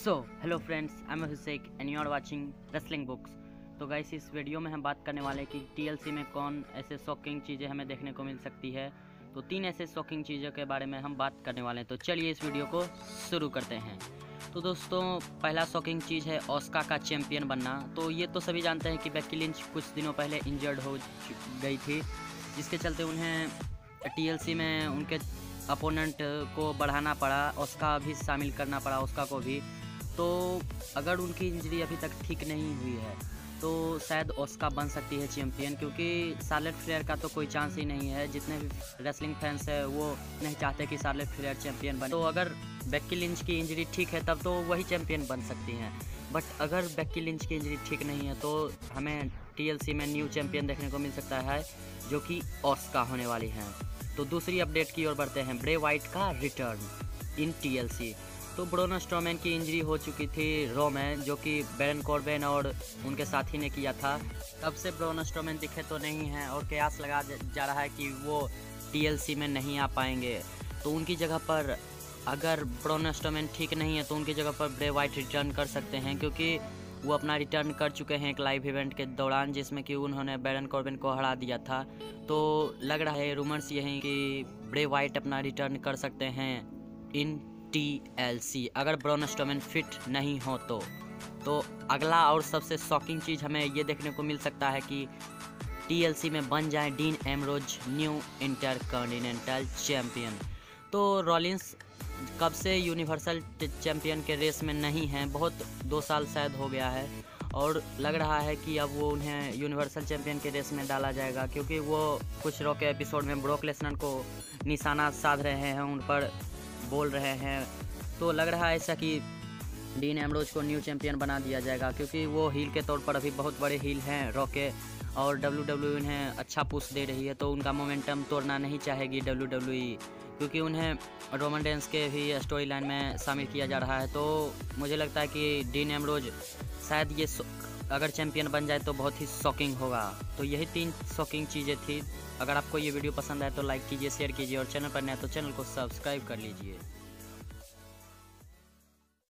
Hello friends, I am हुसैक and you are watching wrestling books. तो guys, इस video में हम बात करने वाले हैं कि टीएलसी में कौन ऐसे शॉकिंग चीज़ें हमें देखने को मिल सकती है। तो 3 ऐसे शॉकिंग चीज़ों के बारे में हम बात करने वाले हैं। तो चलिए इस वीडियो को शुरू करते हैं। तो दोस्तों, पहला शॉकिंग चीज़ है ओस्का का चैम्पियन बनना। तो ये तो सभी जानते हैं कि बेक्की लिंच कुछ दिनों पहले इंजर्ड हो गई थी, जिसके चलते उन्हें टीएलसी में उनके अपोनेंट को बढ़ाना पड़ा, ओस्का भी शामिल करना पड़ा, ओस्का को भी। तो अगर उनकी इंजरी अभी तक ठीक नहीं हुई है तो शायद ओस्का बन सकती है चैम्पियन, क्योंकि शार्लेट फ्लेयर का तो कोई चांस ही नहीं है। जितने भी रेसलिंग फैंस है वो नहीं चाहते कि शार्लेट फ्लेयर चैम्पियन बने। तो अगर बेक्की लिंच की इंजरी ठीक है तब तो वही चैम्पियन बन सकती हैं। बट अगर बेक्की लिंच की इंजरी ठीक नहीं है तो हमें टीएलसी में न्यू चैम्पियन देखने को मिल सकता है, जो कि ओस्का होने वाली हैं। तो दूसरी अपडेट की ओर बढ़ते हैं, ब्रे वाइट का रिटर्न इन टीएलसी। तो ब्रोन स्ट्रोमैन की इंजरी हो चुकी थी रॉ में, जो कि बैरन कॉर्बिन और उनके साथी ने किया था। तब से ब्रोन स्ट्रोमैन दिखे तो नहीं हैं और कयास लगा जा रहा है कि वो टीएलसी में नहीं आ पाएंगे। तो उनकी जगह पर, अगर ब्रोन स्ट्रोमैन ठीक नहीं है तो उनकी जगह पर ब्रे वाइट रिटर्न कर सकते हैं, क्योंकि वो अपना रिटर्न कर चुके हैं एक लाइव इवेंट के दौरान, जिसमें कि उन्होंने बैरन कॉर्बिन को हरा दिया था। तो लग रहा है, रूमर्स ये हैं कि ब्रे वाइट अपना रिटर्न कर सकते हैं इन टीएलसी, अगर ब्रोन स्ट्रोमैन फिट नहीं हो तो अगला और सबसे शॉकिंग चीज़ हमें ये देखने को मिल सकता है कि टीएलसी में बन जाए Dean Ambrose new Intercontinental champion. तो रॉलिंस कब से यूनिवर्सल चैम्पियन के रेस में नहीं हैं, बहुत 2 साल शायद हो गया है, और लग रहा है कि अब वो उन्हें यूनिवर्सल चैम्पियन के रेस में डाला जाएगा, क्योंकि वो कुछ रॉ के एपिसोड में ब्रॉक लेसनर को निशाना साध रहे हैं, उन पर बोल रहे हैं। तो लग रहा है ऐसा कि डीन एम्ब्रोज को न्यू चैम्पियन बना दिया जाएगा, क्योंकि वो हील के तौर पर अभी बहुत बड़े हील हैं रॉ के, और WWE उन्हें अच्छा पुश दे रही है। तो उनका मोमेंटम तोड़ना नहीं चाहेगी WWE, क्योंकि उन्हें रोमन रेंस के भी स्टोरी लाइन में शामिल किया जा रहा है। तो मुझे लगता है कि डीन एम्ब्रोज शायद ये अगर चैम्पियन बन जाए तो बहुत ही शॉकिंग होगा। तो यही 3 शॉकिंग चीज़ें थी। अगर आपको ये वीडियो पसंद आए तो लाइक कीजिए, शेयर कीजिए, और चैनल पर नए तो चैनल को सब्सक्राइब कर लीजिए।